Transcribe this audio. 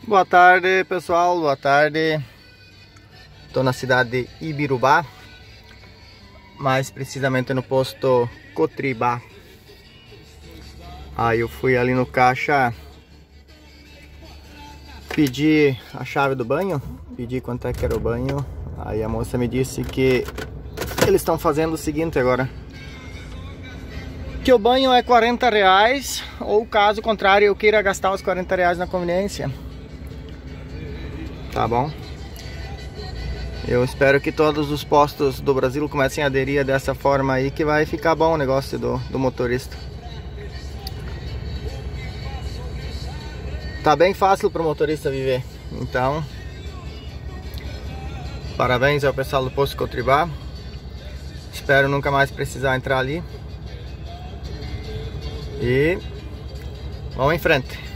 Boa tarde, pessoal, boa tarde. Estou na cidade de Ibirubá, mais precisamente no posto Cotribá. Aí eu fui ali no caixa, pedi a chave do banho, pedi quanto é que era o banho. Aí a moça me disse que eles estão fazendo o seguinte agora, que o banho é R$40, ou caso contrário eu queira gastar os R$40 na conveniência. Tá bom? Eu espero que todos os postos do Brasil comecem a aderir dessa forma aí, que vai ficar bom o negócio do motorista. Tá bem fácil para o motorista viver. Então, parabéns ao pessoal do posto Cotribá. Espero nunca mais precisar entrar ali. E vamos em frente.